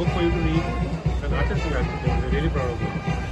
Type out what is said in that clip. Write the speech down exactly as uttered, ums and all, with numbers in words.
book for you to read. An artist, congratulations. We're really proud of you.